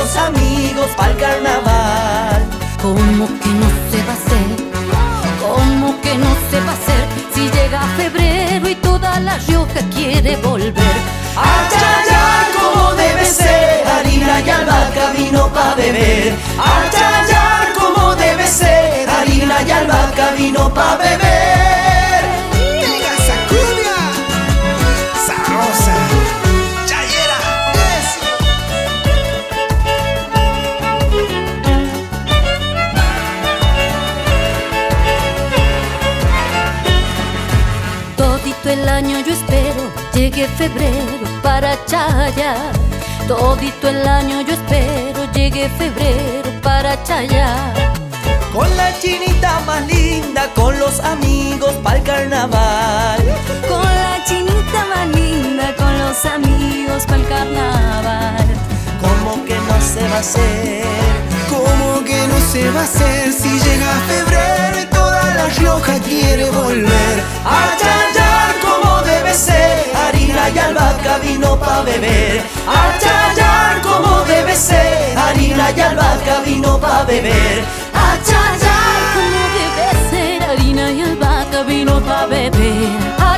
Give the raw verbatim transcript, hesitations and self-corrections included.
los amigos pa'l carnaval. ¿Cómo que no se va a hacer? ¿Cómo que no se va a hacer? Si llega febrero y toda La Rioja quiere volver. A chayar como debe ser, harina y albahaca, vino pa' beber. A chayar como debe ser, harina y albahaca, vino pa' beber. ¡Venga esa cumbia! ¡Sabrosa! ¡Chayera! ¡Eso! Todito el año yo espero llegue febrero para chayar. Todito el año yo espero llegue febrero para chayar. Con la chinita más linda, con los amigos pa'l carnaval. Con la chinita más linda, con los amigos pa'l carnaval. ¿Cómo que no se va a hacer? ¿Cómo que no se va a hacer si llega febrero y toda La Rioja quiere volver? A chayar como debe ser, harina y albahaca, vino pa' beber. A chayar como debe ser, harina y albahaca, vino pa' beber. A chayar como debe ser, harina y albahaca, vino pa' beber.